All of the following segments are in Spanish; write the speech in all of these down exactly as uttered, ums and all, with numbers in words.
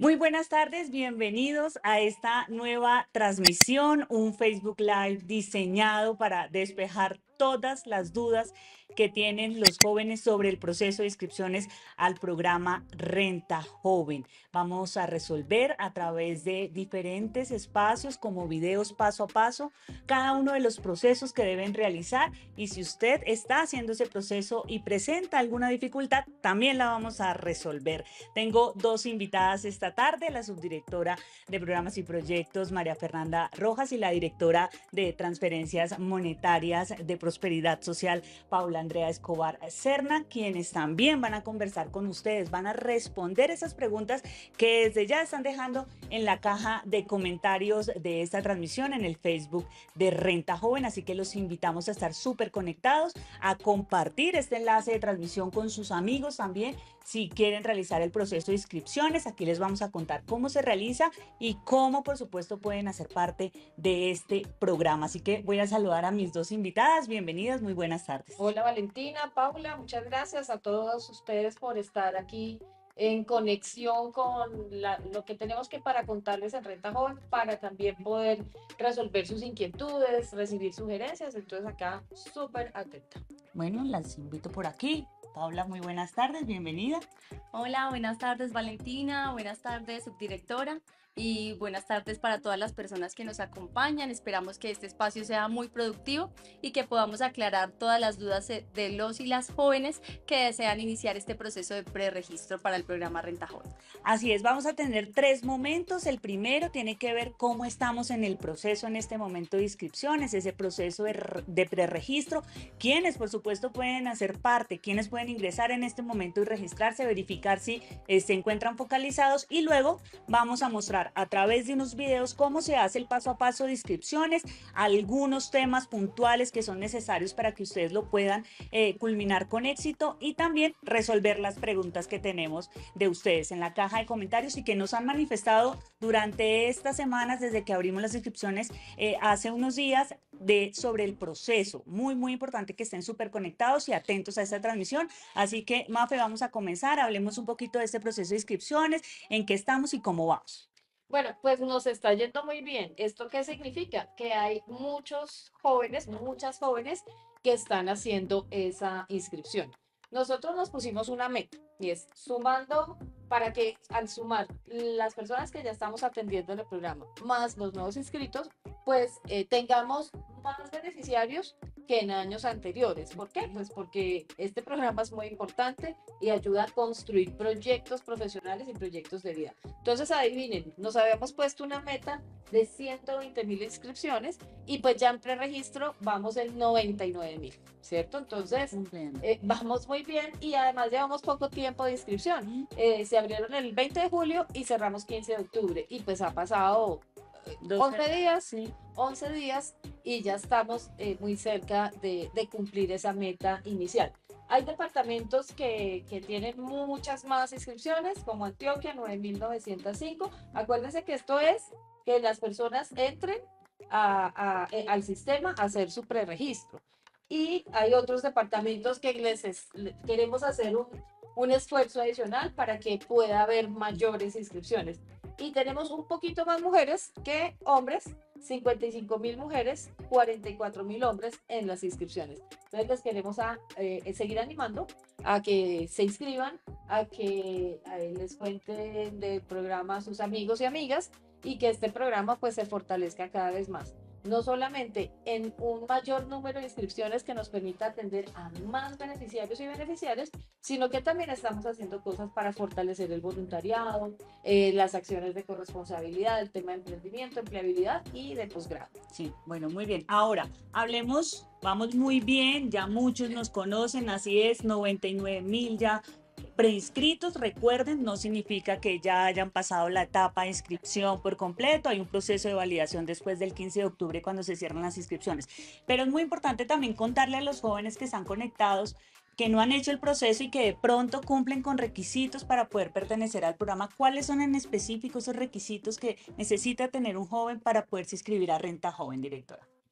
Muy buenas tardes, bienvenidos a esta nueva transmisión, un Facebook Live diseñado para despejar todas las dudas que tienen los jóvenes sobre el proceso de inscripciones al programa Renta Joven. Vamos a resolver a través de diferentes espacios como videos paso a paso cada uno de los procesos que deben realizar, y si usted está haciendo ese proceso y presenta alguna dificultad, también la vamos a resolver. Tengo dos invitadas esta tarde, la subdirectora de programas y proyectos María Fernanda Rojas y la directora de transferencias monetarias de prosperidad social Paula Andrea Escobar Serna, quienes también van a conversar con ustedes, van a responder esas preguntas que desde ya están dejando en la caja de comentarios de esta transmisión en el Facebook de Renta Joven, así que los invitamos a estar súper conectados, a compartir este enlace de transmisión con sus amigos también. Si quieren realizar el proceso de inscripciones, aquí les vamos a contar cómo se realiza y cómo, por supuesto, pueden hacer parte de este programa. Así que voy a saludar a mis dos invitadas. Bienvenidas, muy buenas tardes. Hola Valentina, Paula, muchas gracias a todos ustedes por estar aquí en conexión con la- lo que tenemos que para contarles en Renta Joven, para también poder resolver sus inquietudes, recibir sugerencias. Entonces acá súper atenta. Bueno, las invito por aquí. Paula, muy buenas tardes, bienvenida. Hola, buenas tardes Valentina, buenas tardes subdirectora y buenas tardes para todas las personas que nos acompañan. Esperamos que este espacio sea muy productivo y que podamos aclarar todas las dudas de los y las jóvenes que desean iniciar este proceso de preregistro para el programa Renta Joven. Así es, vamos a tener tres momentos. El primero tiene que ver cómo estamos en el proceso en este momento de inscripciones, ese proceso de, de preregistro, quiénes por supuesto pueden hacer parte, quiénes pueden ingresar en este momento y registrarse, verificar si eh, se encuentran focalizados, y luego vamos a mostrar a través de unos videos cómo se hace el paso a paso de inscripciones, algunos temas puntuales que son necesarios para que ustedes lo puedan eh, culminar con éxito, y también resolver las preguntas que tenemos de ustedes en la caja de comentarios y que nos han manifestado durante estas semanas desde que abrimos las inscripciones eh, hace unos días de, sobre el proceso. Muy, muy importante que estén súper conectados y atentos a esta transmisión. Así que, Mafe, vamos a comenzar. Hablemos un poquito de este proceso de inscripciones, en qué estamos y cómo vamos. Bueno, pues nos está yendo muy bien. ¿Esto qué significa? Que hay muchos jóvenes, muchas jóvenes que están haciendo esa inscripción. Nosotros nos pusimos una meta y es sumando para que al sumar las personas que ya estamos atendiendo en el programa más los nuevos inscritos, pues eh, tengamos más beneficiarios que en años anteriores. ¿Por qué? Pues porque este programa es muy importante y ayuda a construir proyectos profesionales y proyectos de vida. Entonces, adivinen, nos habíamos puesto una meta de ciento veinte mil inscripciones y pues ya en preregistro vamos en noventa y nueve mil, ¿cierto? Entonces, eh, vamos muy bien y además llevamos poco tiempo de inscripción. Eh, se abrieron el veinte de julio y cerramos quince de octubre y pues ha pasado eh, once días, Sí. once días y ya estamos eh, muy cerca de, de cumplir esa meta inicial. Hay departamentos que, que tienen muchas más inscripciones, como Antioquia, nueve mil novecientos cinco. Acuérdense que esto es que las personas entren a, a, eh, al sistema a hacer su preregistro. Y hay otros departamentos que les es, queremos hacer un, un esfuerzo adicional para que pueda haber mayores inscripciones. Y tenemos un poquito más mujeres que hombres, cincuenta y cinco mil mujeres, cuarenta y cuatro mil hombres en las inscripciones. Entonces les queremos a, eh, seguir animando a que se inscriban, a que a les cuenten del programa a sus amigos y amigas y que este programa pues se fortalezca cada vez más. No solamente en un mayor número de inscripciones que nos permita atender a más beneficiarios y beneficiarias, sino que también estamos haciendo cosas para fortalecer el voluntariado, eh, las acciones de corresponsabilidad, el tema de emprendimiento, empleabilidad y de posgrado. Sí, bueno, muy bien. Ahora, hablemos, vamos muy bien, ya muchos nos conocen, así es, noventa y nueve mil ya preinscritos. Recuerden, no significa que ya hayan pasado la etapa de inscripción por completo, hay un proceso de validación después del quince de octubre cuando se cierran las inscripciones. Pero es muy importante también contarle a los jóvenes que están conectados, que no han hecho el proceso y que de pronto cumplen con requisitos para poder pertenecer al programa. ¿Cuáles son en específico esos requisitos que necesita tener un joven para poderse inscribir a Renta Joven, directora?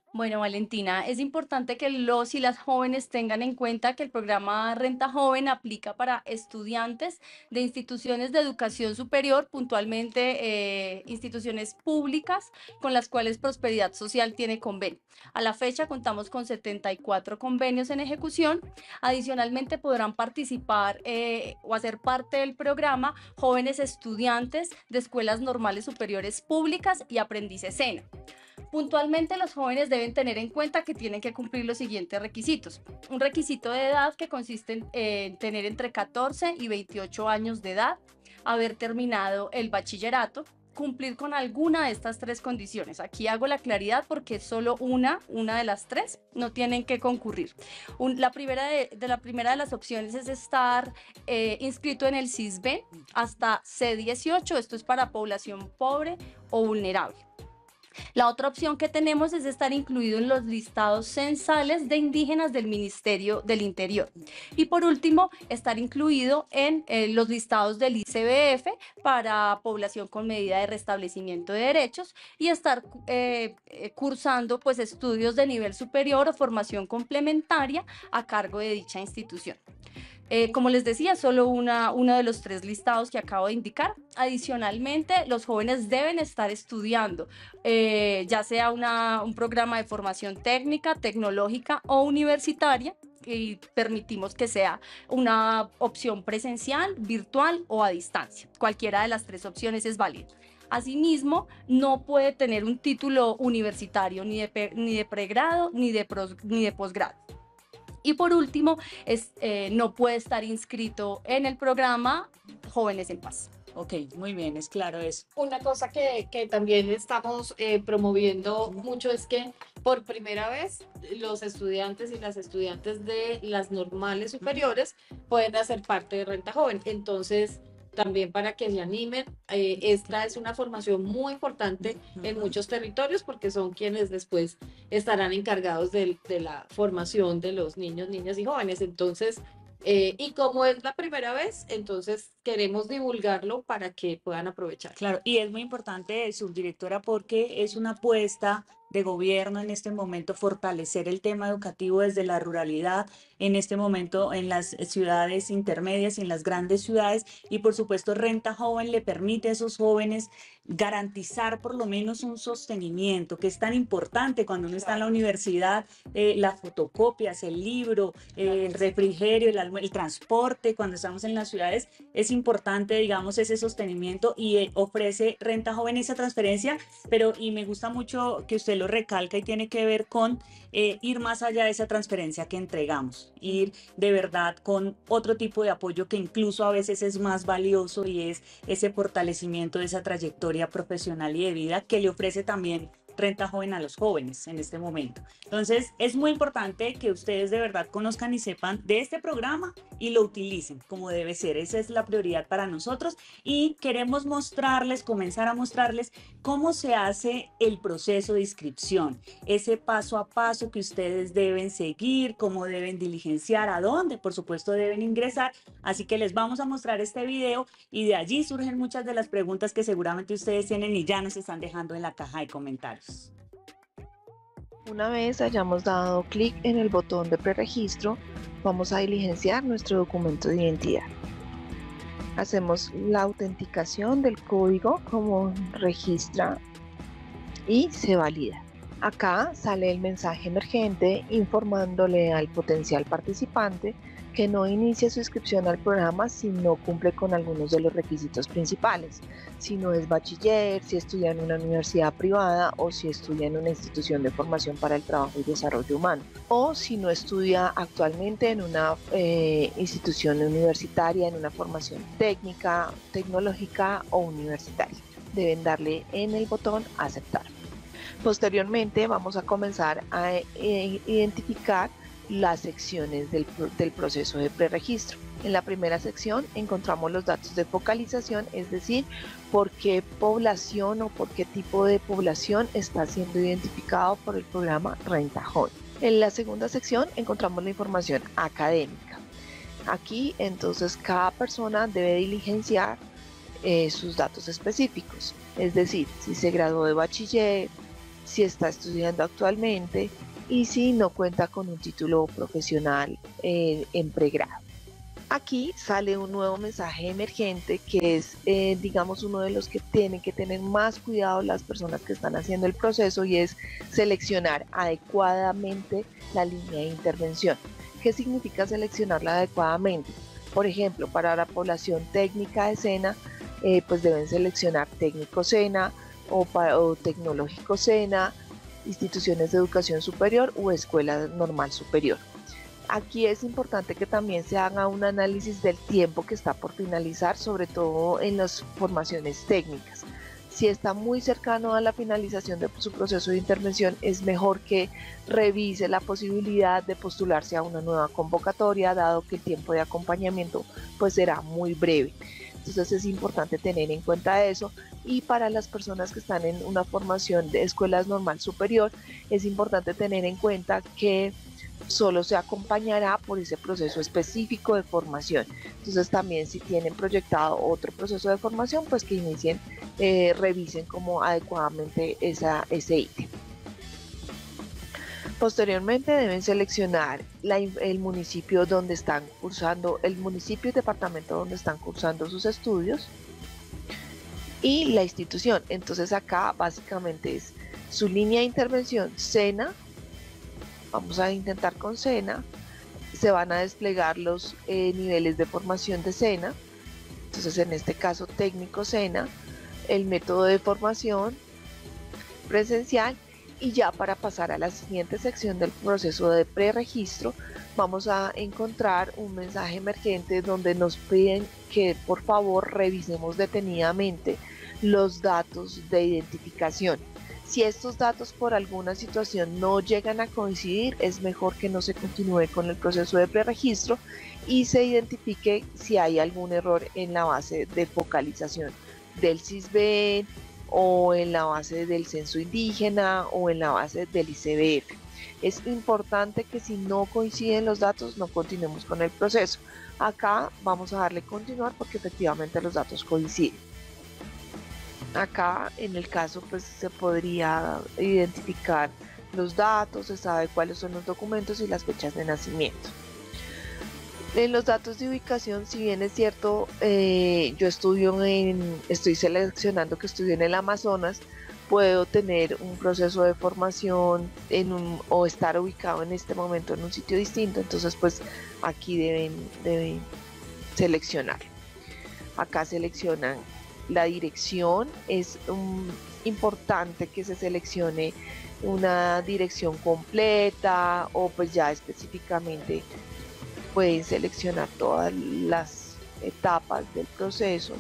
Bueno, Valentina, es importante que los y las jóvenes tengan en cuenta que el programa Renta Joven aplica para estudiantes de instituciones de educación superior, puntualmente eh, instituciones públicas con las cuales Prosperidad Social tiene convenio. A la fecha contamos con setenta y cuatro convenios en ejecución. Adicionalmente podrán participar eh, o hacer parte del programa jóvenes estudiantes de escuelas normales superiores públicas y aprendices SENA. Puntualmente, los jóvenes deben tener en cuenta que tienen que cumplir los siguientes requisitos. Un requisito de edad que consiste en, en tener entre catorce y veintiocho años de edad, haber terminado el bachillerato, cumplir con alguna de estas tres condiciones. Aquí hago la claridad porque es solo una, una de las tres, no tienen que concurrir. Un, la, primera de, de la primera de las opciones es estar eh, inscrito en el CISBEN hasta C dieciocho, esto es para población pobre o vulnerable. La otra opción que tenemos es estar incluido en los listados censales de indígenas del Ministerio del Interior. Y por último, estar incluido en eh, los listados del I C B F para población con medida de restablecimiento de derechos y estar eh, cursando pues, estudios de nivel superior o formación complementaria a cargo de dicha institución. Eh, como les decía, solo una, uno de los tres listados que acabo de indicar. Adicionalmente, los jóvenes deben estar estudiando, eh, ya sea una, un programa de formación técnica, tecnológica o universitaria, y permitimos que sea una opción presencial, virtual o a distancia. Cualquiera de las tres opciones es válida. Asimismo, no puede tener un título universitario ni de, ni de pregrado ni de, pros, ni de posgrado. Y por último, es, eh, no puede estar inscrito en el programa Jóvenes en Paz. Ok, muy bien, es claro eso. Una cosa que, que también estamos eh, promoviendo mucho es que por primera vez los estudiantes y las estudiantes de las normales superiores pueden hacer parte de Renta Joven. Entonces, también para que se animen, eh, esta es una formación muy importante en muchos territorios porque son quienes después estarán encargados de, de la formación de los niños, niñas y jóvenes. Entonces, eh, y como es la primera vez, entonces queremos divulgarlo para que puedan aprovechar. Claro, y es muy importante, subdirectora, porque es una apuesta de gobierno en este momento fortalecer el tema educativo desde la ruralidad, en este momento en las ciudades intermedias y en las grandes ciudades, y por supuesto Renta Joven le permite a esos jóvenes garantizar por lo menos un sostenimiento, que es tan importante cuando uno está en la universidad, eh, las fotocopias, el libro, eh, el refrigerio, el, el transporte, cuando estamos en las ciudades, es importante, digamos, ese sostenimiento y eh, ofrece Renta Joven esa transferencia, pero y me gusta mucho que usted lo recalca y tiene que ver con eh, ir más allá de esa transferencia que entregamos, ir de verdad con otro tipo de apoyo que incluso a veces es más valioso y es ese fortalecimiento de esa trayectoria profesional y de vida que le ofrece también Renta Joven a los jóvenes en este momento. Entonces es muy importante que ustedes de verdad conozcan y sepan de este programa y lo utilicen como debe ser. Esa es la prioridad para nosotros y queremos mostrarles, comenzar a mostrarles cómo se hace el proceso de inscripción, ese paso a paso que ustedes deben seguir, cómo deben diligenciar, a dónde por supuesto deben ingresar. Así que les vamos a mostrar este video y de allí surgen muchas de las preguntas que seguramente ustedes tienen y ya nos están dejando en la caja de comentarios. Una vez hayamos dado clic en el botón de preregistro, vamos a diligenciar nuestro documento de identidad. Hacemos la autenticación del código como registra y se valida. Acá sale el mensaje emergente informándole al potencial participante que no inicia su inscripción al programa si no cumple con algunos de los requisitos principales, si no es bachiller, si estudia en una universidad privada o si estudia en una institución de formación para el trabajo y desarrollo humano, o si no estudia actualmente en una eh, institución universitaria, en una formación técnica, tecnológica o universitaria. Deben darle en el botón aceptar. Posteriormente vamos a comenzar a eh, identificar las secciones del, del proceso de preregistro. En la primera sección encontramos los datos de focalización, es decir, por qué población o por qué tipo de población está siendo identificado por el programa Renta Joven. En la segunda sección encontramos la información académica. Aquí entonces cada persona debe diligenciar eh, sus datos específicos, es decir, si se graduó de bachiller, si está estudiando actualmente y si no cuenta con un título profesional eh, en pregrado. Aquí sale un nuevo mensaje emergente que es, eh, digamos, uno de los que tienen que tener más cuidado las personas que están haciendo el proceso, y es seleccionar adecuadamente la línea de intervención. ¿Qué significa seleccionarla adecuadamente? Por ejemplo, para la población técnica de SENA, eh, pues deben seleccionar técnico SENA o, para, o tecnológico SENA, instituciones de educación superior o escuela normal superior. Aquí es importante que también se haga un análisis del tiempo que está por finalizar, sobre todo en las formaciones técnicas. Si está muy cercano a la finalización de su proceso de intervención, es mejor que revise la posibilidad de postularse a una nueva convocatoria, dado que el tiempo de acompañamiento pues será muy breve. Entonces es importante tener en cuenta eso. Y para las personas que están en una formación de escuelas normal superior, es importante tener en cuenta que solo se acompañará por ese proceso específico de formación. Entonces también, si tienen proyectado otro proceso de formación, pues que inicien, eh, revisen como adecuadamente esa, ese ítem. Posteriormente deben seleccionar la, el municipio donde están cursando, el municipio y departamento donde están cursando sus estudios, y la institución. Entonces acá básicamente es su línea de intervención SENA. Vamos a intentar con SENA. Se van a desplegar los eh, niveles de formación de SENA. Entonces en este caso técnico SENA, el método de formación presencial, y ya para pasar a la siguiente sección del proceso de preregistro vamos a encontrar un mensaje emergente donde nos piden que por favor revisemos detenidamente los datos de identificación. Si estos datos por alguna situación no llegan a coincidir, es mejor que no se continúe con el proceso de preregistro y se identifique si hay algún error en la base de focalización del CISBEN, o en la base del censo indígena, o en la base del I C B F. Es importante que si no coinciden los datos no continuemos con el proceso. Acá vamos a darle continuar porque efectivamente los datos coinciden. Acá en el caso pues se podría identificar los datos, se sabe cuáles son los documentos y las fechas de nacimiento. En los datos de ubicación, si bien es cierto, eh, yo estudio en, estoy seleccionando que estudio en el Amazonas, puedo tener un proceso de formación en un, o estar ubicado en este momento en un sitio distinto, entonces pues aquí deben, deben seleccionar. Acá seleccionan la dirección, es um, importante que se seleccione una dirección completa, o pues ya específicamente pueden seleccionar todas las etapas del proceso.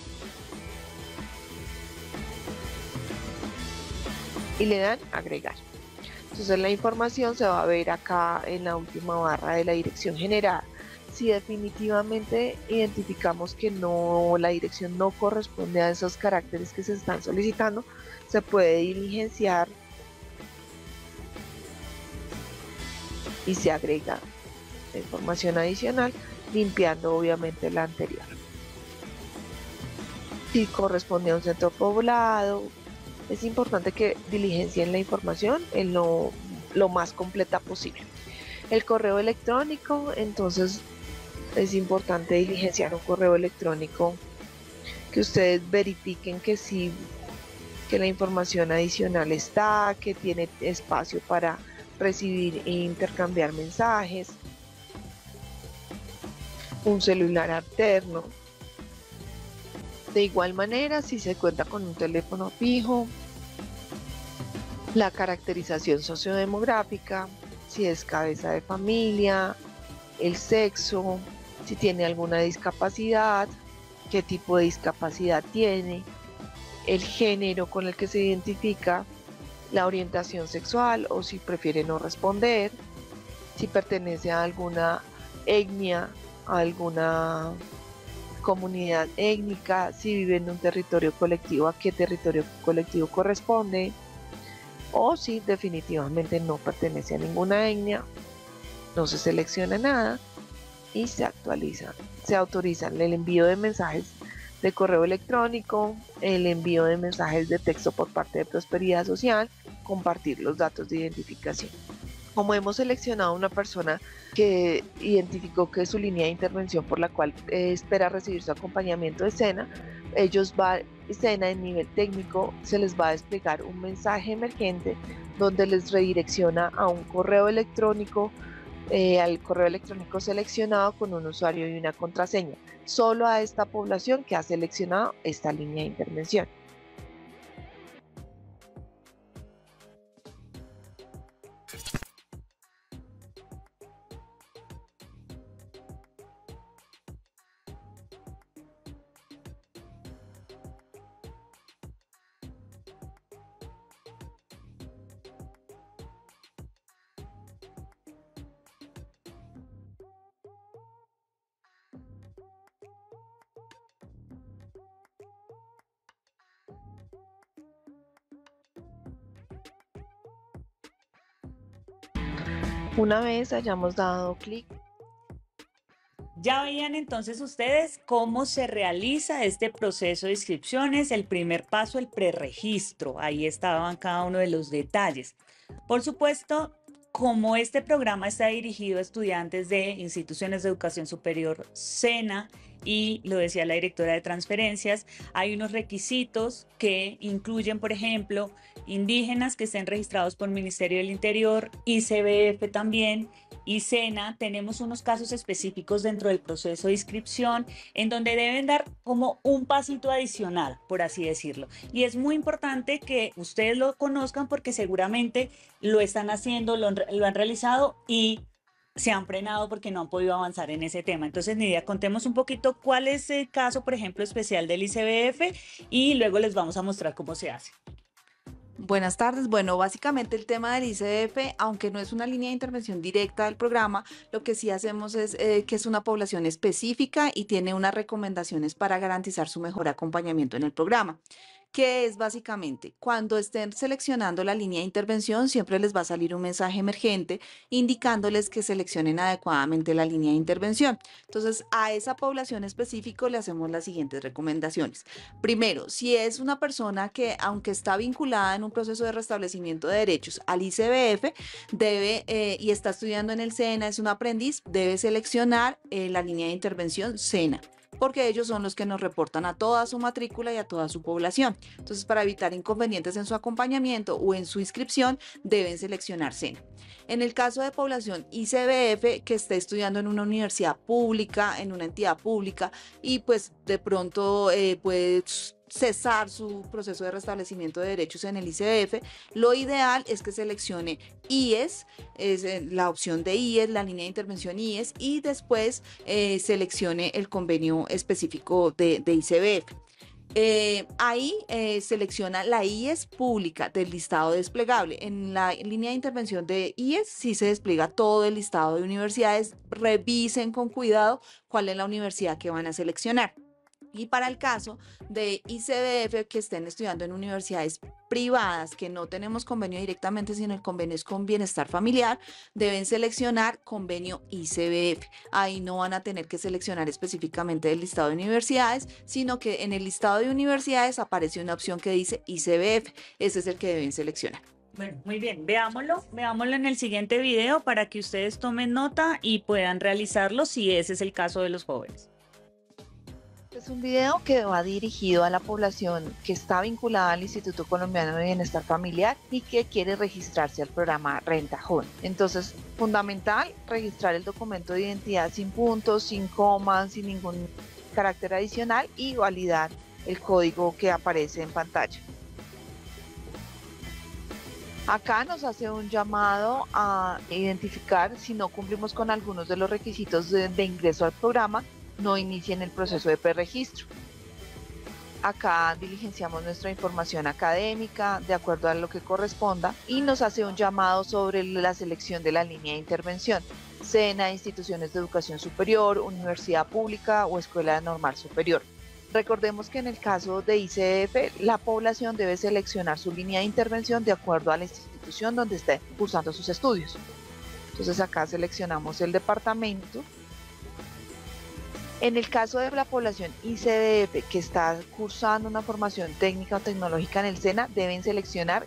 Y le dan agregar. Entonces la información se va a ver acá en la última barra de la dirección generada. Si definitivamente identificamos que no, la dirección no corresponde a esos caracteres que se están solicitando, se puede diligenciar y se agrega información adicional, limpiando obviamente la anterior. Si corresponde a un centro poblado, es importante que diligencien la información en lo, lo más completa posible. El correo electrónico, entonces es importante diligenciar un correo electrónico que ustedes verifiquen que sí, que la información adicional está, que tiene espacio para recibir e intercambiar mensajes. Un celular alterno. De igual manera, si se cuenta con un teléfono fijo, la caracterización sociodemográfica, si es cabeza de familia, el sexo, si tiene alguna discapacidad, qué tipo de discapacidad tiene, el género con el que se identifica, la orientación sexual o si prefiere no responder, si pertenece a alguna etnia, a alguna comunidad étnica, si vive en un territorio colectivo, a qué territorio colectivo corresponde, o si definitivamente no pertenece a ninguna etnia, no se selecciona nada y se actualiza, se autorizan el envío de mensajes de correo electrónico, el envío de mensajes de texto por parte de Prosperidad Social compartir los datos de identificación. Como hemos seleccionado una persona que identificó que es su línea de intervención por la cual eh, espera recibir su acompañamiento de SENA, ellos va, SENA en nivel técnico se les va a desplegar un mensaje emergente donde les redirecciona a un correo electrónico, eh, al correo electrónico seleccionado con un usuario y una contraseña, solo a esta población que ha seleccionado esta línea de intervención. Una vez hayamos dado clic. Ya veían entonces ustedes cómo se realiza este proceso de inscripciones. El primer paso, el preregistro. Ahí estaban cada uno de los detalles. Por supuesto, como este programa está dirigido a estudiantes de instituciones de educación superior SENA, y lo decía la directora de transferencias, hay unos requisitos que incluyen, por ejemplo, indígenas que estén registrados por el Ministerio del Interior, I C B F también, y SENA. Tenemos unos casos específicos dentro del proceso de inscripción en donde deben dar como un pasito adicional, por así decirlo. Y es muy importante que ustedes lo conozcan porque seguramente lo están haciendo, lo, lo han realizado y se han frenado porque no han podido avanzar en ese tema. Entonces, Nidia, contemos un poquito cuál es el caso, por ejemplo, especial del I C B F y luego les vamos a mostrar cómo se hace. Buenas tardes. Bueno, básicamente el tema del I C B F, aunque no es una línea de intervención directa del programa, lo que sí hacemos es eh, que es una población específica y tiene unas recomendaciones para garantizar su mejor acompañamiento en el programa. Que es básicamente cuando estén seleccionando la línea de intervención, siempre les va a salir un mensaje emergente indicándoles que seleccionen adecuadamente la línea de intervención. Entonces, a esa población específica le hacemos las siguientes recomendaciones. Primero, si es una persona que, aunque está vinculada en un proceso de restablecimiento de derechos al I C B F, debe eh, y está estudiando en el SENA, es un aprendiz, debe seleccionar eh, la línea de intervención SENA, porque ellos son los que nos reportan a toda su matrícula y a toda su población. Entonces, para evitar inconvenientes en su acompañamiento o en su inscripción, deben seleccionar SENA. En el caso de población I C B F que esté estudiando en una universidad pública, en una entidad pública, y pues de pronto eh, puede cesar su proceso de restablecimiento de derechos en el I C B F, lo ideal es que seleccione I E S, es la opción de I E S, la línea de intervención I E S, y después eh, seleccione el convenio específico de, de I C B F. Eh, ahí eh, selecciona la I E S pública del listado desplegable. En la línea de intervención de I E S sí se despliega todo el listado de universidades. Revisen con cuidado cuál es la universidad que van a seleccionar. Y para el caso de I C B F que estén estudiando en universidades privadas, que no tenemos convenio directamente, sino el convenio es con Bienestar Familiar, deben seleccionar convenio I C B F. Ahí no van a tener que seleccionar específicamente el listado de universidades, sino que en el listado de universidades aparece una opción que dice I C B F. Ese es el que deben seleccionar. Bueno, muy bien, veámoslo, veámoslo en el siguiente video para que ustedes tomen nota y puedan realizarlo si ese es el caso de los jóvenes. Es un video que va dirigido a la población que está vinculada al Instituto Colombiano de Bienestar Familiar y que quiere registrarse al programa Renta Joven. Entonces, fundamental, registrar el documento de identidad sin puntos, sin comas, sin ningún carácter adicional y validar el código que aparece en pantalla. Acá nos hace un llamado a identificar si no cumplimos con algunos de los requisitos de, de ingreso al programa, no inicien el proceso de preregistro. Acá diligenciamos nuestra información académica de acuerdo a lo que corresponda y nos hace un llamado sobre la selección de la línea de intervención, SENA, instituciones de educación superior, universidad pública o escuela normal superior. Recordemos que en el caso de I C B F, la población debe seleccionar su línea de intervención de acuerdo a la institución donde esté cursando sus estudios. Entonces acá seleccionamos el departamento. En el caso de la población I C B F que está cursando una formación técnica o tecnológica en el SENA, deben seleccionar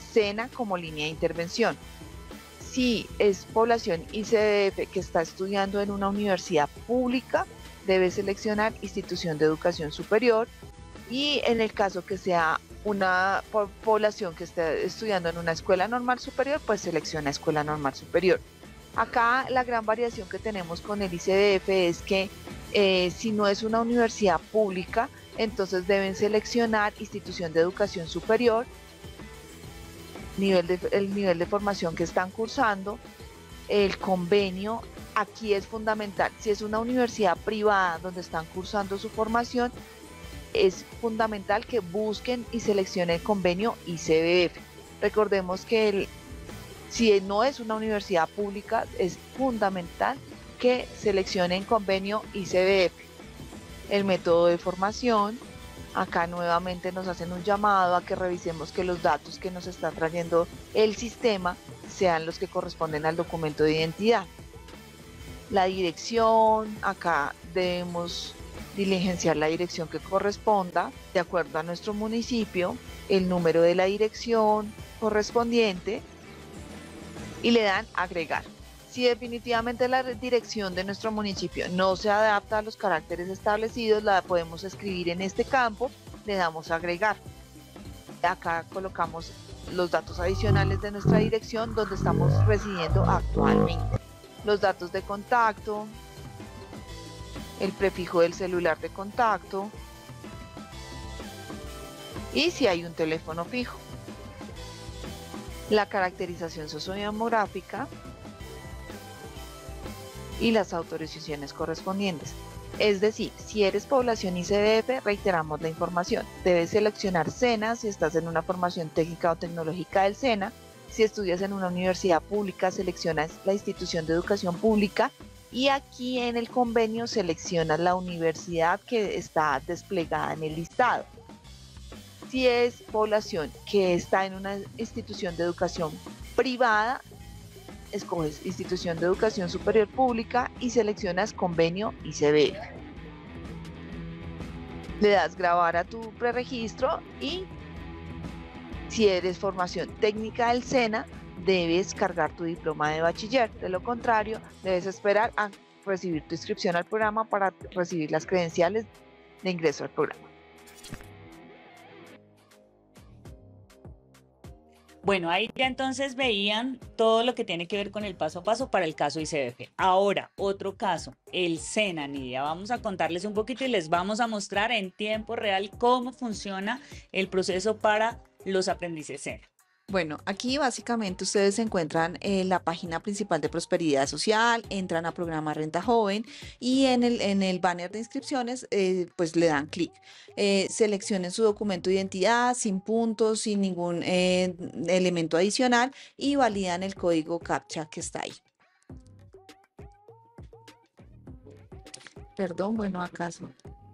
SENA como línea de intervención. Si es población I C D F que está estudiando en una universidad pública, debe seleccionar institución de educación superior, y en el caso que sea una po- población que esté estudiando en una escuela normal superior, pues selecciona escuela normal superior. Acá la gran variación que tenemos con el I C D F es que eh, si no es una universidad pública, entonces deben seleccionar institución de educación superior, nivel de, el nivel de formación que están cursando, el convenio. Aquí es fundamental, si es una universidad privada donde están cursando su formación, es fundamental que busquen y seleccionen el convenio I C D F. Recordemos que el, si no es una universidad pública, es fundamental que seleccionen convenio I C D F. El método de formación, acá nuevamente nos hacen un llamado a que revisemos que los datos que nos está trayendo el sistema sean los que corresponden al documento de identidad. La dirección, acá debemos diligenciar la dirección que corresponda de acuerdo a nuestro municipio, el número de la dirección correspondiente, y le dan agregar. Si definitivamente la dirección de nuestro municipio no se adapta a los caracteres establecidos, la podemos escribir en este campo, le damos agregar. Acá colocamos los datos adicionales de nuestra dirección donde estamos residiendo actualmente. Los datos de contacto, el prefijo del celular de contacto y si hay un teléfono fijo. La caracterización sociodemográfica y las autorizaciones correspondientes. Es decir, si eres población I C D F, reiteramos la información. Debes seleccionar SENA si estás en una formación técnica o tecnológica del SENA. Si estudias en una universidad pública, seleccionas la institución de educación pública, y aquí en el convenio seleccionas la universidad que está desplegada en el listado. Si es población que está en una institución de educación privada, escoges institución de educación superior pública y seleccionas convenio I C D F. Le das grabar a tu preregistro y si eres formación técnica del SENA, debes cargar tu diploma de bachiller. De lo contrario, debes esperar a recibir tu inscripción al programa para recibir las credenciales de ingreso al programa. Bueno, ahí ya entonces veían todo lo que tiene que ver con el paso a paso para el caso I C D F. Ahora, otro caso, el SENA, Nidia. Vamos a contarles un poquito y les vamos a mostrar en tiempo real cómo funciona el proceso para los aprendices SENA. Bueno, aquí básicamente ustedes se encuentran en la página principal de Prosperidad Social, entran a programa Renta Joven y en el, en el banner de inscripciones eh, pues le dan clic. Eh, seleccionen su documento de identidad sin puntos, sin ningún eh, elemento adicional y validan el código CAPTCHA que está ahí. Perdón, bueno, acaso.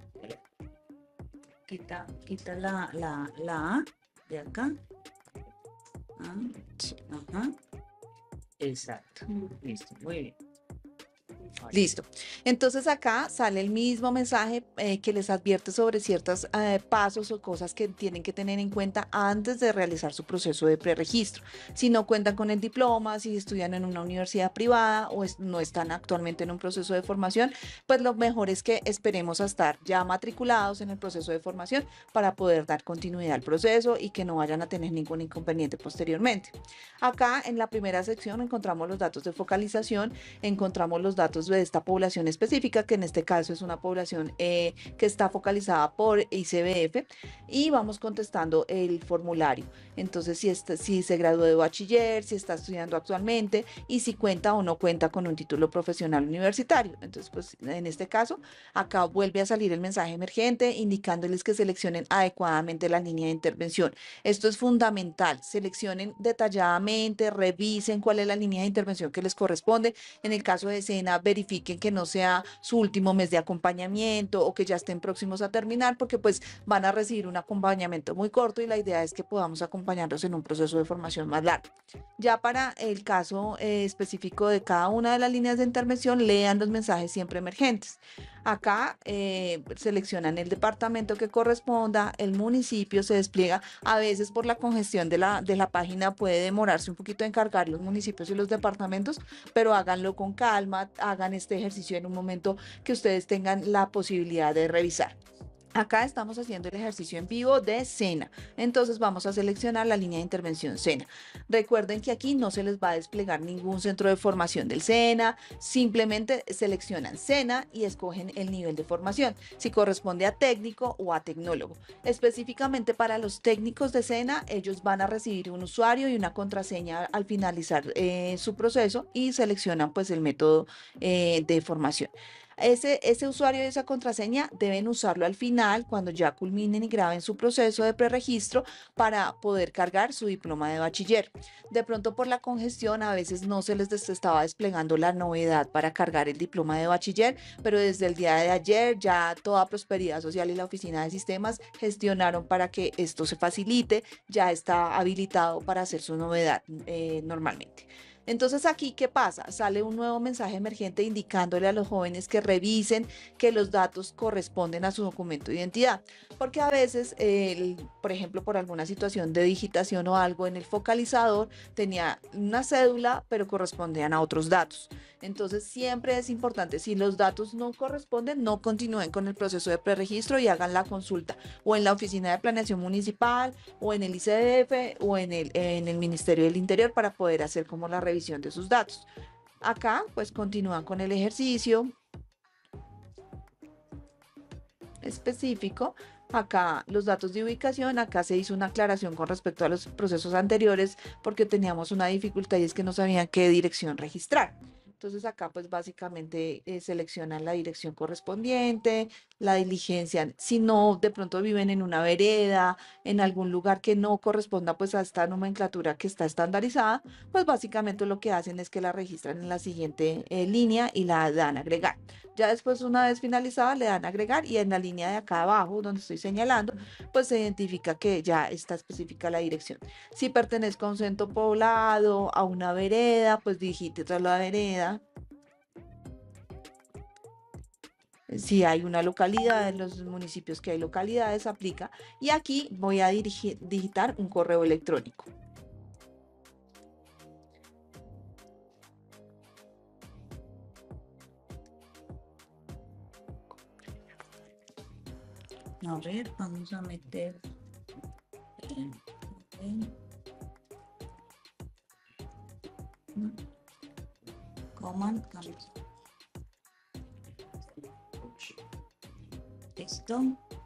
Quita, quita la, la, la A de acá. Ah, sí, ajá. Exacto. Listo, muy bien. Ahora. Listo. Entonces acá sale el mismo mensaje eh, que les advierte sobre ciertos eh, pasos o cosas que tienen que tener en cuenta antes de realizar su proceso de preregistro. Si no cuentan con el diploma, si estudian en una universidad privada o es, no están actualmente en un proceso de formación, pues lo mejor es que esperemos a estar ya matriculados en el proceso de formación para poder dar continuidad al proceso y que no vayan a tener ningún inconveniente posteriormente. Acá en la primera sección encontramos los datos de focalización, encontramos los datos de esta población específica, que en este caso es una población eh, que está focalizada por I C B F, y vamos contestando el formulario. Entonces, si, está, si se graduó de bachiller, si está estudiando actualmente y si cuenta o no cuenta con un título profesional universitario. Entonces, pues en este caso, acá vuelve a salir el mensaje emergente indicándoles que seleccionen adecuadamente la línea de intervención. Esto es fundamental. Seleccionen detalladamente, revisen cuál es la línea de intervención que les corresponde. En el caso de SENA, verifiquen que no sea su último mes de acompañamiento o que ya estén próximos a terminar, porque pues van a recibir un acompañamiento muy corto y la idea es que podamos acompañarlos en un proceso de formación más largo. Ya para el caso eh, específico de cada una de las líneas de intervención, lean los mensajes siempre emergentes. Acá eh, seleccionan el departamento que corresponda, el municipio se despliega. A veces por la congestión de la, de la página puede demorarse un poquito en cargar los municipios y los departamentos, pero háganlo con calma, hagan este ejercicio en un momento que ustedes tengan la posibilidad de revisar. Acá estamos haciendo el ejercicio en vivo de SENA, entonces vamos a seleccionar la línea de intervención SENA. Recuerden que aquí no se les va a desplegar ningún centro de formación del SENA, simplemente seleccionan SENA y escogen el nivel de formación, si corresponde a técnico o a tecnólogo. Específicamente para los técnicos de SENA, ellos van a recibir un usuario y una contraseña al finalizar eh, su proceso y seleccionan pues el método eh, de formación. Ese, ese usuario y esa contraseña deben usarlo al final, cuando ya culminen y graben su proceso de preregistro, para poder cargar su diploma de bachiller. De pronto por la congestión a veces no se les des- estaba desplegando la novedad para cargar el diploma de bachiller, pero desde el día de ayer ya toda Prosperidad Social y la Oficina de Sistemas gestionaron para que esto se facilite, ya está habilitado para hacer su novedad eh, normalmente. Entonces aquí, ¿qué pasa? Sale un nuevo mensaje emergente indicándole a los jóvenes que revisen que los datos corresponden a su documento de identidad, porque a veces, el- por ejemplo, por alguna situación de digitación o algo en el focalizador, tenía una cédula, pero correspondían a otros datos. Entonces siempre es importante, si los datos no corresponden, no continúen con el proceso de preregistro y hagan la consulta o en la Oficina de Planeación Municipal o en el I C D F o en el, en el Ministerio del Interior para poder hacer como la revisión de sus datos. Acá pues continúan con el ejercicio específico. Acá los datos de ubicación, acá se hizo una aclaración con respecto a los procesos anteriores porque teníamos una dificultad y es que no sabían qué dirección registrar. Entonces acá pues básicamente eh, seleccionan la dirección correspondiente, la diligencia, si no de pronto viven en una vereda, en algún lugar que no corresponda pues a esta nomenclatura que está estandarizada, pues básicamente lo que hacen es que la registran en la siguiente eh, línea y la dan a agregar. Ya después, una vez finalizada, le dan a agregar y en la línea de acá abajo, donde estoy señalando, pues se identifica que ya está específica la dirección. Si pertenezco a un centro poblado, a una vereda, pues digite tras la vereda. Si hay una localidad, en los municipios que hay localidades, aplica. Y aquí voy a dirigir, digitar un correo electrónico. A ver, vamos a meter. Command. Listo.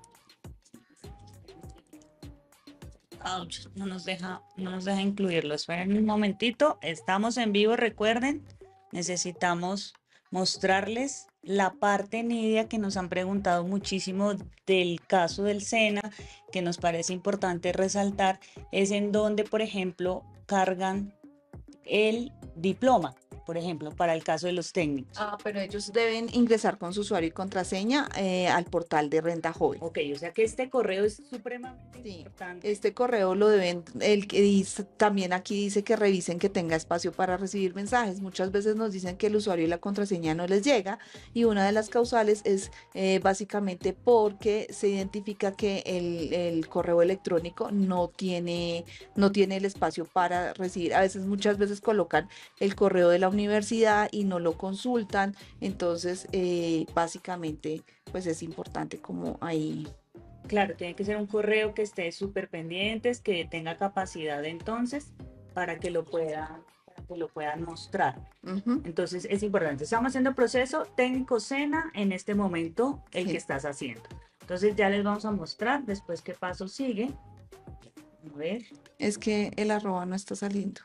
Ouch, no nos deja, no nos deja incluirlo. Esperen un momentito. Estamos en vivo, recuerden. Necesitamos mostrarles la parte Nidia que nos han preguntado muchísimo del caso del SENA, que nos parece importante resaltar, es en donde, por ejemplo, cargan el diploma, por ejemplo, para el caso de los técnicos. Ah, pero ellos deben ingresar con su usuario y contraseña eh, al portal de Renta Joven. Ok, o sea que este correo es supremamente Sí, importante. este correo lo deben, el que dice, también aquí dice que revisen que tenga espacio para recibir mensajes. Muchas veces nos dicen que el usuario y la contraseña no les llega y una de las causales es eh, básicamente porque se identifica que el, el correo electrónico no tiene, no tiene el espacio para recibir. A veces, muchas veces colocan el correo de la universidad y no lo consultan. Entonces, eh, básicamente, pues es importante como ahí. Claro, tiene que ser un correo que esté súper pendientes, que tenga capacidad entonces para que lo puedan, para que lo puedan mostrar. Ujú. Entonces es importante. Estamos haciendo proceso técnico SENA en este momento, el Sí. que estás haciendo. Entonces ya les vamos a mostrar después qué paso sigue. A ver. Es que el arroba no está saliendo.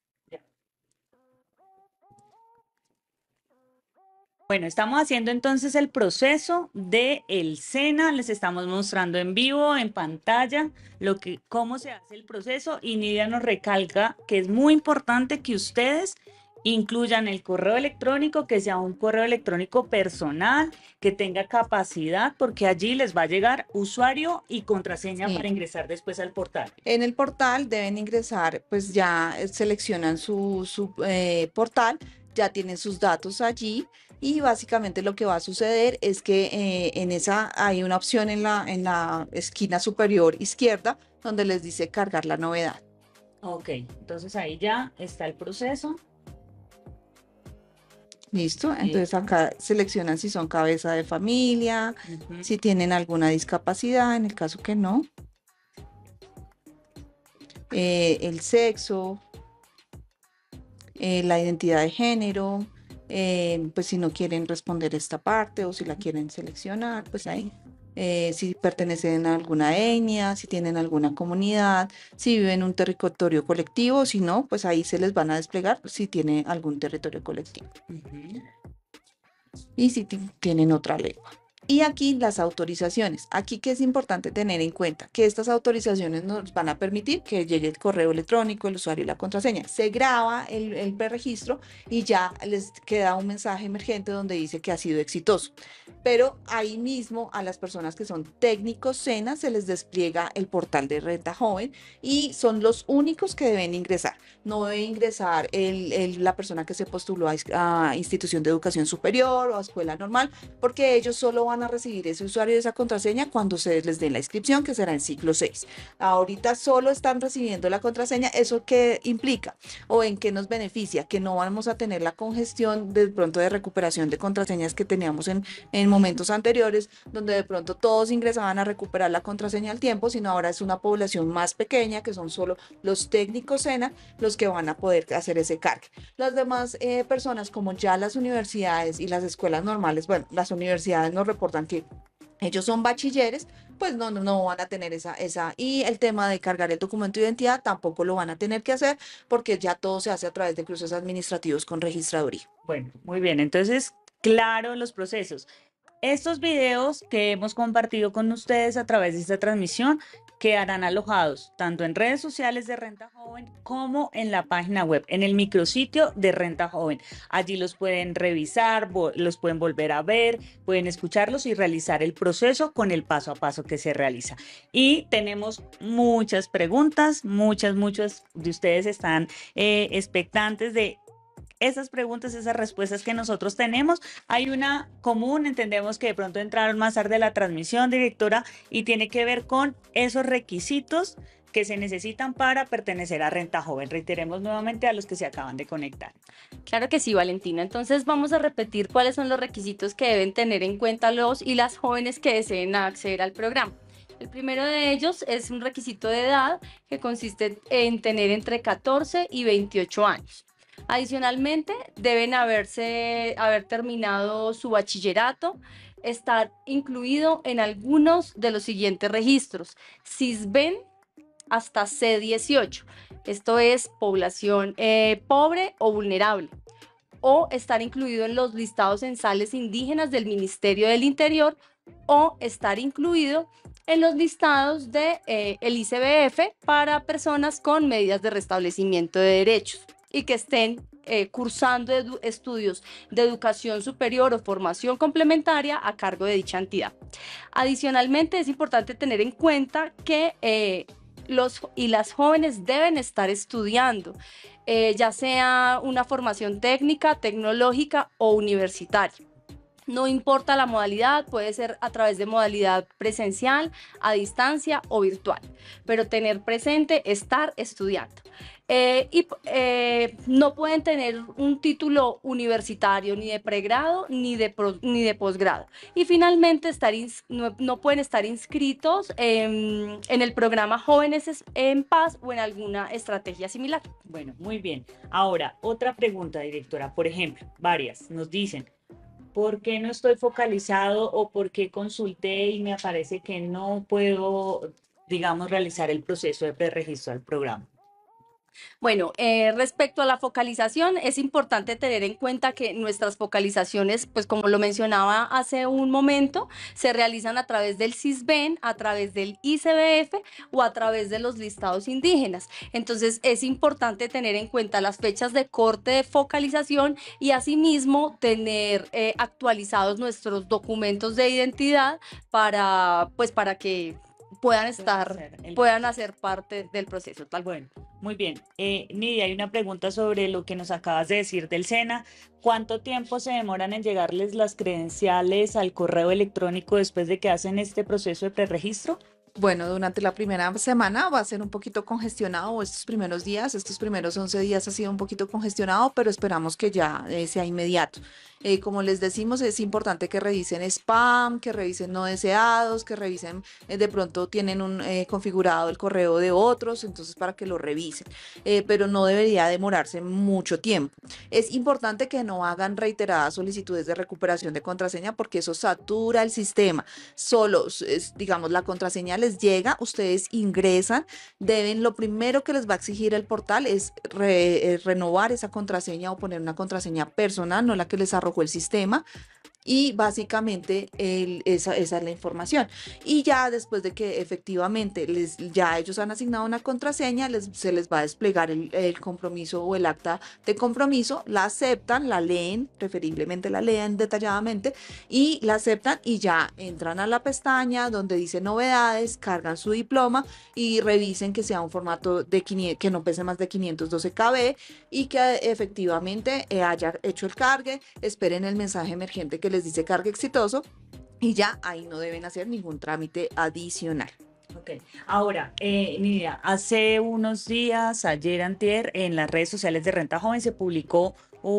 Bueno, estamos haciendo entonces el proceso de el SENA, les estamos mostrando en vivo, en pantalla, lo que, cómo se hace el proceso y Nidia nos recalca que es muy importante que ustedes incluyan el correo electrónico, que sea un correo electrónico personal, que tenga capacidad, porque allí les va a llegar usuario y contraseña Sí. para ingresar después al portal. En el portal deben ingresar, pues ya eh, seleccionan su, su eh, portal, ya tienen sus datos allí y básicamente lo que va a suceder es que eh, en esa hay una opción en la, en la esquina superior izquierda donde les dice cargar la novedad. Ok, entonces ahí ya está el proceso. ¿Listo? Entonces Listo. acá seleccionan si son cabeza de familia, Ujú. si tienen alguna discapacidad, en el caso que no, eh, el sexo, eh, la identidad de género, eh, pues si no quieren responder esta parte o si la quieren seleccionar, pues ahí. Eh, si pertenecen a alguna etnia, si tienen alguna comunidad, si viven en un territorio colectivo, si no, pues ahí se les van a desplegar si tiene algún territorio colectivo Ujú. y si ti- tienen otra lengua. Y aquí las autorizaciones. Aquí que es importante tener en cuenta que estas autorizaciones nos van a permitir que llegue el correo electrónico, el usuario y la contraseña. Se graba el, el preregistro y ya les queda un mensaje emergente donde dice que ha sido exitoso. Pero ahí mismo a las personas que son técnicos SENA se les despliega el portal de Renta Joven y son los únicos que deben ingresar. No debe ingresar el, el- la persona que se postuló a, is- a institución de educación superior o a escuela normal, porque ellos solo van a recibir ese usuario y esa contraseña cuando se les dé la inscripción, que será en ciclo seis. Ahorita solo están recibiendo la contraseña. ¿Eso qué implica o en qué nos beneficia? Que no vamos a tener la congestión de pronto de recuperación de contraseñas que teníamos en, en momentos anteriores, donde de pronto todos ingresaban a recuperar la contraseña al tiempo, sino ahora es una población más pequeña, que son solo los técnicos SENA los que van a poder hacer ese cargue. Las demás eh, personas, como ya las universidades y las escuelas normales, bueno, las universidades nos reportan que ellos son bachilleres, pues no, no, no van a tener esa, esa, y el tema de cargar el documento de identidad tampoco lo van a tener que hacer porque ya todo se hace a través de cruces administrativos con registraduría. Bueno, muy bien. Entonces, claro, los procesos. Estos videos que hemos compartido con ustedes a través de esta transmisión quedarán alojados tanto en redes sociales de Renta Joven como en la página web, en el micrositio de Renta Joven. Allí los pueden revisar, vo- los pueden volver a ver, pueden escucharlos y realizar el proceso con el paso a paso que se realiza. Y tenemos muchas preguntas, muchas, muchas de ustedes están eh, expectantes de esas preguntas, esas respuestas que nosotros tenemos. Hay una común, entendemos que de pronto entraron más tarde a la transmisión, directora, y tiene que ver con esos requisitos que se necesitan para pertenecer a Renta Joven. Reiteremos nuevamente a los que se acaban de conectar. Claro que sí, Valentina. Entonces vamos a repetir cuáles son los requisitos que deben tener en cuenta los y las jóvenes que deseen acceder al programa. El primero de ellos es un requisito de edad que consiste en tener entre catorce y veintiocho años. Adicionalmente, deben haberse, haber terminado su bachillerato, estar incluido en algunos de los siguientes registros: SISBEN hasta C dieciocho, esto es población eh, pobre o vulnerable, o estar incluido en los listados censales indígenas del Ministerio del Interior, o estar incluido en los listados de eh, el I C B F para personas con medidas de restablecimiento de derechos y que estén eh, cursando edu- estudios de educación superior o formación complementaria a cargo de dicha entidad. Adicionalmente, es importante tener en cuenta que eh, los y las jóvenes deben estar estudiando, eh, ya sea una formación técnica, tecnológica o universitaria. No importa la modalidad, puede ser a través de modalidad presencial, a distancia o virtual, pero tener presente estar estudiando. Eh, y eh, no pueden tener un título universitario ni de pregrado ni de, pro, ni de posgrado. Y finalmente estar ins, no, no pueden estar inscritos en, en el programa Jóvenes en Paz o en alguna estrategia similar. Bueno, muy bien. Ahora, otra pregunta, directora. Por ejemplo, varias nos dicen, ¿por qué no estoy focalizado o por qué consulté y me aparece que no puedo, digamos, realizar el proceso de preregistro al programa? Bueno, eh, respecto a la focalización, es importante tener en cuenta que nuestras focalizaciones, pues como lo mencionaba hace un momento, se realizan a través del SISBEN, a través del I C B F o a través de los listados indígenas. Entonces, es importante tener en cuenta las fechas de corte de focalización y asimismo tener eh, actualizados nuestros documentos de identidad para, pues, para que puedan estar, hacer el puedan hacer parte del proceso. Tal Bueno, Muy bien. Eh, Nidia, hay una pregunta sobre lo que nos acabas de decir del SENA. ¿Cuánto tiempo se demoran en llegarles las credenciales al correo electrónico después de que hacen este proceso de preregistro? Bueno, durante la primera semana va a ser un poquito congestionado, o estos primeros días, estos primeros once días ha sido un poquito congestionado, pero esperamos que ya eh, sea inmediato. Eh, como les decimos, es importante que revisen spam, que revisen no deseados, que revisen, eh, de pronto tienen un eh, configurado el correo de otros, entonces para que lo revisen, eh, pero no debería demorarse mucho tiempo. Es importante que no hagan reiteradas solicitudes de recuperación de contraseña porque eso satura el sistema. Solo, es, digamos, la contraseña les llega, ustedes ingresan, deben, lo primero que les va a exigir el portal es re, eh, renovar esa contraseña o poner una contraseña personal, no la que les arrojó el sistema. Y básicamente el, esa, esa es la información. Y ya después de que efectivamente les, ya ellos han asignado una contraseña, les, se les va a desplegar el, el compromiso o el acta de compromiso, la aceptan, la leen, preferiblemente la lean detalladamente, y la aceptan y ya entran a la pestaña donde dice novedades, cargan su diploma y revisen que sea un formato de quinientos, que no pese más de quinientos doce kilobytes y que efectivamente eh, haya hecho el cargue, esperen el mensaje emergente que les dice carga exitoso y ya ahí no deben hacer ningún trámite adicional. Ok, ahora, eh, Nidia, hace unos días, ayer antier, en las redes sociales de Renta Joven se publicó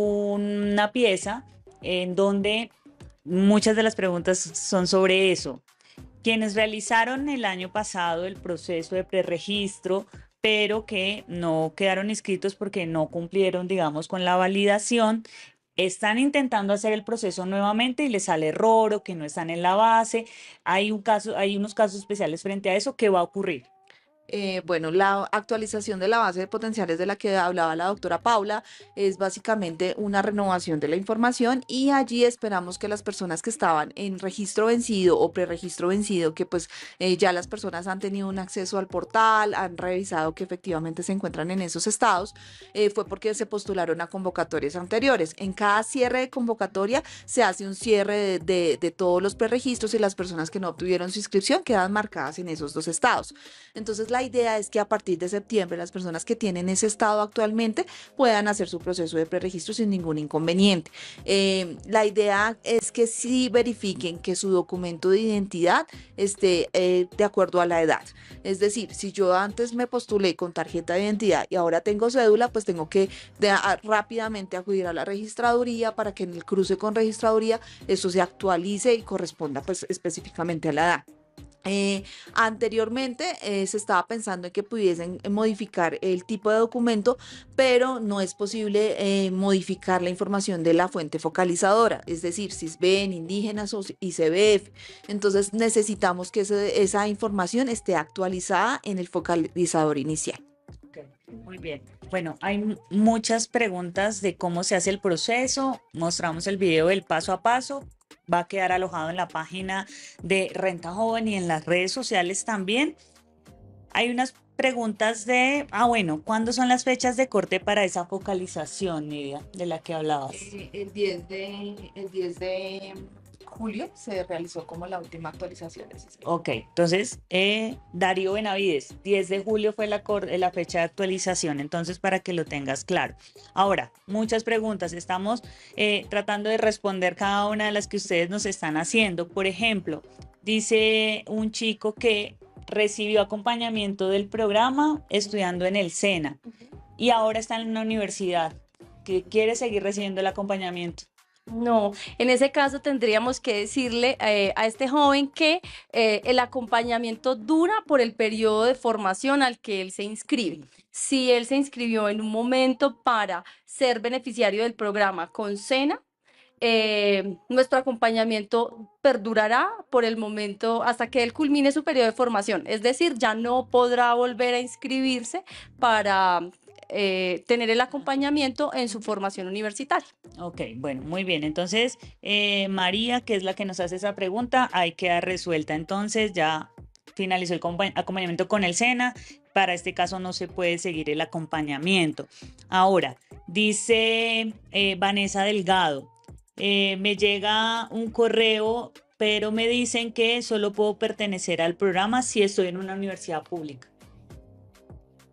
una pieza en donde muchas de las preguntas son sobre eso. Quienes realizaron el año pasado el proceso de preregistro, pero que no quedaron inscritos porque no cumplieron, digamos, con la validación, están intentando hacer el proceso nuevamente y les sale error o que no están en la base. Hay un caso, hay unos casos especiales frente a eso. ¿Qué va a ocurrir? Eh, bueno, la actualización de la base de potenciales de la que hablaba la doctora Paula es básicamente una renovación de la información y allí esperamos que las personas que estaban en registro vencido o preregistro vencido, que pues eh, ya las personas han tenido un acceso al portal, han revisado que efectivamente se encuentran en esos estados, eh, fue porque se postularon a convocatorias anteriores. En cada cierre de convocatoria se hace un cierre de, de, de todos los preregistros y las personas que no obtuvieron su inscripción quedan marcadas en esos dos estados. Entonces, la idea es que a partir de septiembre las personas que tienen ese estado actualmente puedan hacer su proceso de preregistro sin ningún inconveniente. Eh, la idea es que sí verifiquen que su documento de identidad esté eh, de acuerdo a la edad. Es decir, si yo antes me postulé con tarjeta de identidad y ahora tengo cédula, pues tengo que de, a, rápidamente acudir a la registraduría para que en el cruce con registraduría eso se actualice y corresponda pues específicamente a la edad. Eh, anteriormente eh, se estaba pensando en que pudiesen modificar el tipo de documento, pero no es posible eh, modificar la información de la fuente focalizadora, es decir, si ven indígenas o I C B F. Entonces necesitamos que ese, esa información esté actualizada en el focalizador inicial. Okay, muy bien. Bueno, hay muchas preguntas de cómo se hace el proceso. Mostramos el video del paso a paso. Va a quedar alojado en la página de Renta Joven y en las redes sociales también. Hay unas preguntas de, ah, bueno, ¿cuándo son las fechas de corte para esa focalización, Nidia, de la que hablabas? Eh, el diez de, el diez de julio se realizó como la última actualización del sistema. Ok, entonces eh, Darío Benavides, diez de julio fue la, la fecha de actualización, entonces para que lo tengas claro. Ahora, muchas preguntas, estamos eh, tratando de responder cada una de las que ustedes nos están haciendo. Por ejemplo, dice un chico que recibió acompañamiento del programa estudiando en el SENA y ahora está en una universidad que quiere seguir recibiendo el acompañamiento. No, en ese caso tendríamos que decirle eh, a este joven que eh, el acompañamiento dura por el periodo de formación al que él se inscribe. Si él se inscribió en un momento para ser beneficiario del programa con SENA, eh, nuestro acompañamiento perdurará por el momento hasta que él culmine su periodo de formación. Es decir, ya no podrá volver a inscribirse para Eh, tener el acompañamiento en su formación universitaria. Ok, bueno, muy bien. Entonces, eh, María, que es la que nos hace esa pregunta, ahí queda resuelta. Entonces, ya finalizó el acompañamiento con el SENA. Para este caso no se puede seguir el acompañamiento. Ahora, dice eh, Vanessa Delgado, eh, me llega un correo, pero me dicen que solo puedo pertenecer al programa si estoy en una universidad pública.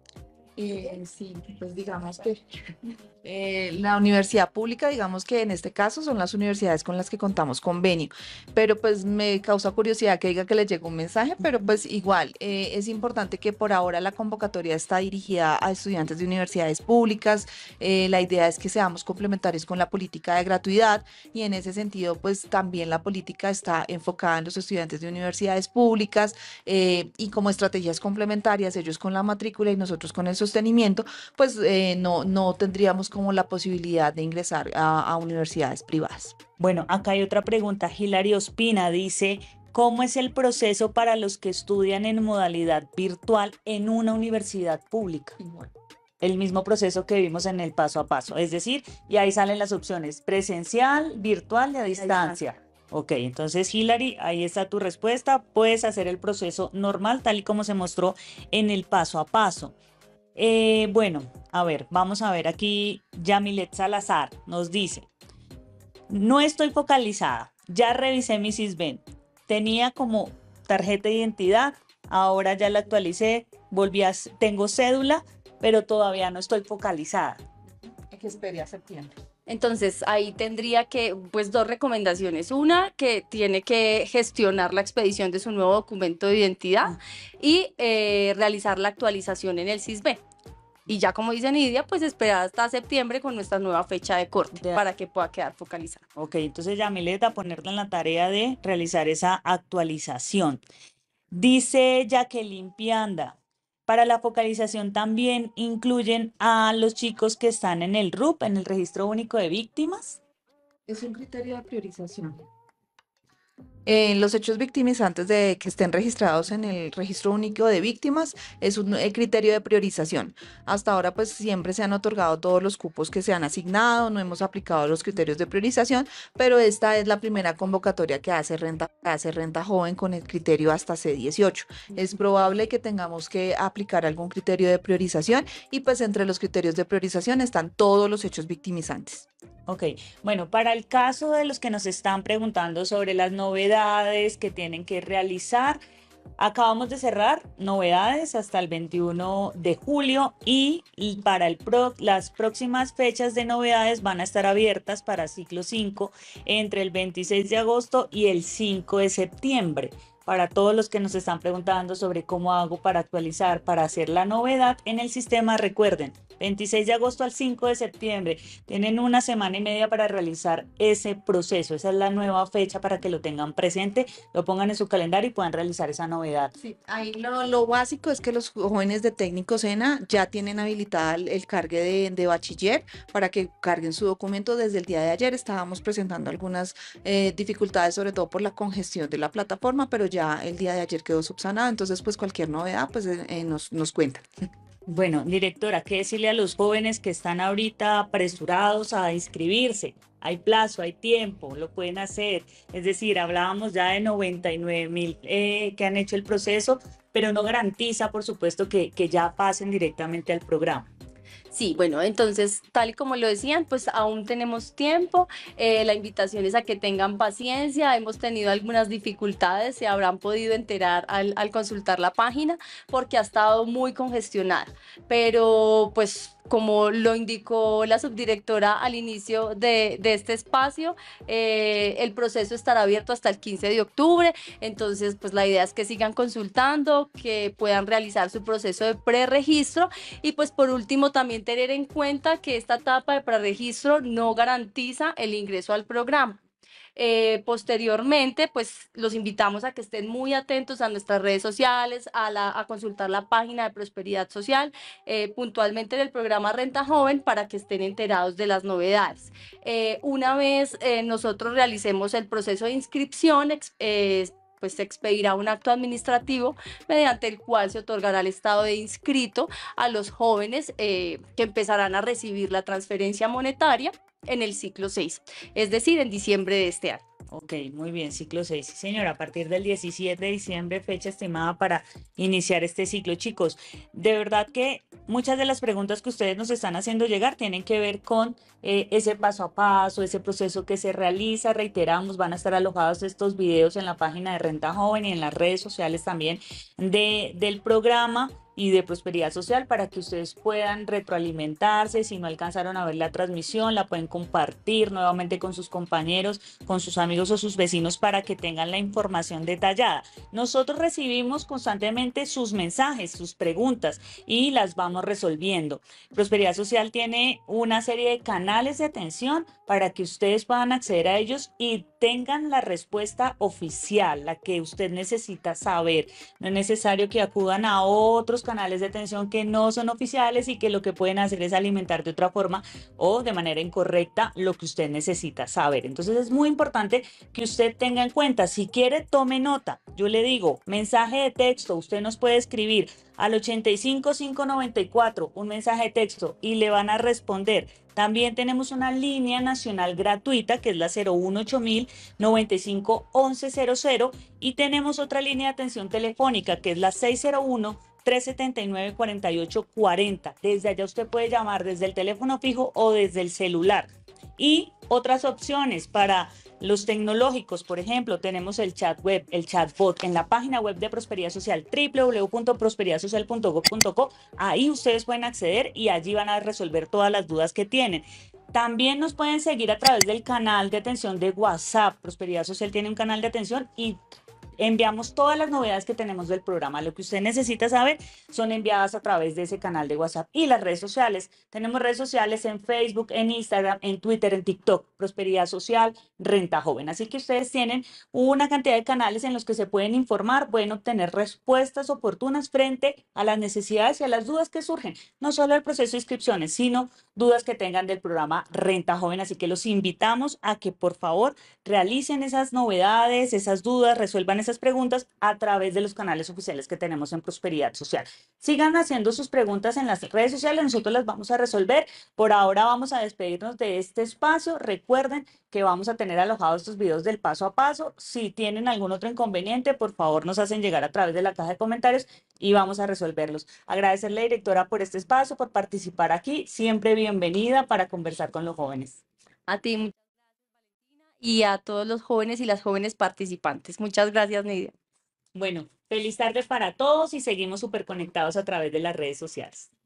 Eh, sí, pues digamos que eh, la universidad pública, digamos que en este caso son las universidades con las que contamos convenio, pero pues me causa curiosidad que diga que le llegó un mensaje, pero pues igual eh, es importante que por ahora la convocatoria está dirigida a estudiantes de universidades públicas. Eh, la idea es que seamos complementarios con la política de gratuidad y en ese sentido pues también la política está enfocada en los estudiantes de universidades públicas, eh, y como estrategias complementarias, ellos con la matrícula y nosotros con el sostenimiento, pues eh, no, no tendríamos como la posibilidad de ingresar a, a universidades privadas. Bueno, acá hay otra pregunta. Hilario Ospina dice, ¿cómo es el proceso para los que estudian en modalidad virtual en una universidad pública? El mismo proceso que vimos en el paso a paso, es decir, y ahí salen las opciones, presencial, virtual y a distancia. Ok, entonces Hilary, ahí está tu respuesta. Puedes hacer el proceso normal, tal y como se mostró en el paso a paso. Eh, bueno, a ver, vamos a ver aquí. Yamilet Salazar nos dice, no estoy focalizada, ya revisé mi Sisbén, tenía como tarjeta de identidad, ahora ya la actualicé, volví a, tengo cédula, pero todavía no estoy focalizada. Hay que esperar a septiembre. Entonces ahí tendría que, pues dos recomendaciones. Una, que tiene que gestionar la expedición de su nuevo documento de identidad y eh, realizar la actualización en el Sisbén. Y ya como dice Nidia, pues esperar hasta septiembre con nuestra nueva fecha de corte De- para que pueda quedar focalizada. Ok, entonces Yamilet, a ponerla en la tarea de realizar esa actualización. Dice Jacqueline Pianda, para la focalización también incluyen a los chicos que están en el R U P, en el Registro Único de Víctimas. Es un criterio de priorización. Eh, los hechos victimizantes de que estén registrados en el Registro Único de Víctimas es un eh, criterio de priorización. Hasta ahora pues siempre se han otorgado todos los cupos que se han asignado, no hemos aplicado los criterios de priorización, pero esta es la primera convocatoria que hace Renta, que hace Renta Joven con el criterio hasta C dieciocho. Es probable que tengamos que aplicar algún criterio de priorización y pues entre los criterios de priorización están todos los hechos victimizantes. Ok, bueno, para el caso de los que nos están preguntando sobre las novedades que tienen que realizar, acabamos de cerrar novedades hasta el veintiuno de julio y y para el pro- las próximas fechas de novedades van a estar abiertas para ciclo cinco entre el veintiséis de agosto y el cinco de septiembre. Para todos los que nos están preguntando sobre cómo hago para actualizar, para hacer la novedad en el sistema, recuerden, veintiséis de agosto al cinco de septiembre, tienen una semana y media para realizar ese proceso. Esa es la nueva fecha para que lo tengan presente, lo pongan en su calendario y puedan realizar esa novedad. Sí, ahí lo, lo básico es que los jóvenes de técnico SENA ya tienen habilitada el, el cargue de, de bachiller para que carguen su documento. Desde el día de ayer estábamos presentando algunas eh, dificultades, sobre todo por la congestión de la plataforma, pero ya el día de ayer quedó subsanado, entonces pues cualquier novedad pues eh, eh, nos, nos cuentan. Bueno, directora, ¿qué decirle a los jóvenes que están ahorita apresurados a inscribirse? Hay plazo, hay tiempo, lo pueden hacer. Es decir, hablábamos ya de noventa y nueve mil eh, que han hecho el proceso, pero no garantiza, por supuesto, que, que ya pasen directamente al programa. Sí, bueno, entonces, tal y como lo decían, pues aún tenemos tiempo. Eh, la invitación es a que tengan paciencia. Hemos tenido algunas dificultades, se habrán podido enterar al, al consultar la página porque ha estado muy congestionada. Pero, pues, como lo indicó la subdirectora al inicio de, de este espacio, eh, el proceso estará abierto hasta el quince de octubre. Entonces, pues la idea es que sigan consultando, que puedan realizar su proceso de preregistro y pues por último también tener en cuenta que esta etapa de preregistro no garantiza el ingreso al programa. Eh, posteriormente, pues los invitamos a que estén muy atentos a nuestras redes sociales, a, la, a consultar la página de Prosperidad Social, eh, puntualmente del programa Renta Joven, para que estén enterados de las novedades. Eh, una vez eh, nosotros realicemos el proceso de inscripción, eh, pues se expedirá un acto administrativo mediante el cual se otorgará el estado de inscrito a los jóvenes eh, que empezarán a recibir la transferencia monetaria en el ciclo seis, es decir, en diciembre de este año. Ok, muy bien, ciclo seis. Sí, señora, a partir del diecisiete de diciembre, fecha estimada para iniciar este ciclo. Chicos, de verdad que muchas de las preguntas que ustedes nos están haciendo llegar tienen que ver con eh, ese paso a paso, ese proceso que se realiza. Reiteramos, van a estar alojados estos videos en la página de Renta Joven y en las redes sociales también de, del programa y de Prosperidad Social para que ustedes puedan retroalimentarse. Si no alcanzaron a ver la transmisión, la pueden compartir nuevamente con sus compañeros, con sus amigos o sus vecinos para que tengan la información detallada. Nosotros recibimos constantemente sus mensajes, sus preguntas y las vamos resolviendo. Prosperidad Social tiene una serie de canales de atención para que ustedes puedan acceder a ellos y tengan la respuesta oficial, la que usted necesita saber. No es necesario que acudan a otros canales de atención que no son oficiales y que lo que pueden hacer es alimentar de otra forma o de manera incorrecta lo que usted necesita saber. Entonces es muy importante que usted tenga en cuenta, si quiere, tome nota. Yo le digo, mensaje de texto, usted nos puede escribir al ochenta y cinco, quinientos noventa y cuatro un mensaje de texto y le van a responder. También tenemos una línea nacional gratuita que es la cero uno ocho mil noventa y cinco once cero cero y tenemos otra línea de atención telefónica que es la seis cero uno tres setenta y nueve cuarenta y ocho cuarenta. Desde allá usted puede llamar desde el teléfono fijo o desde el celular. Y otras opciones para los tecnológicos, por ejemplo, tenemos el chat web, el chatbot en la página web de Prosperidad Social, doble u doble u doble u punto prosperidad social punto gob punto co. Ahí ustedes pueden acceder y allí van a resolver todas las dudas que tienen. También nos pueden seguir a través del canal de atención de WhatsApp. Prosperidad Social tiene un canal de atención y enviamos todas las novedades que tenemos del programa. Lo que usted necesita saber son enviadas a través de ese canal de WhatsApp y las redes sociales. Tenemos redes sociales en Facebook, en Instagram, en Twitter, en TikTok, Prosperidad Social, Renta Joven. Así que ustedes tienen una cantidad de canales en los que se pueden informar, pueden obtener respuestas oportunas frente a las necesidades y a las dudas que surgen, no solo del proceso de inscripciones, sino dudas que tengan del programa Renta Joven. Así que los invitamos a que por favor realicen esas novedades, esas dudas, resuelvan esas preguntas a través de los canales oficiales que tenemos en Prosperidad Social. Sigan haciendo sus preguntas en las redes sociales, nosotros las vamos a resolver. Por ahora vamos a despedirnos de este espacio. Recuerden que vamos a tener alojados estos videos del paso a paso. Si tienen algún otro inconveniente, por favor nos hacen llegar a través de la caja de comentarios y vamos a resolverlos. Agradecerle, directora, por este espacio, por participar aquí. Siempre bienvenida para conversar con los jóvenes. A ti, muchas gracias, Valentina, y a todos los jóvenes y las jóvenes participantes. Muchas gracias, Nidia. Bueno, feliz tarde para todos y seguimos súper conectados a través de las redes sociales.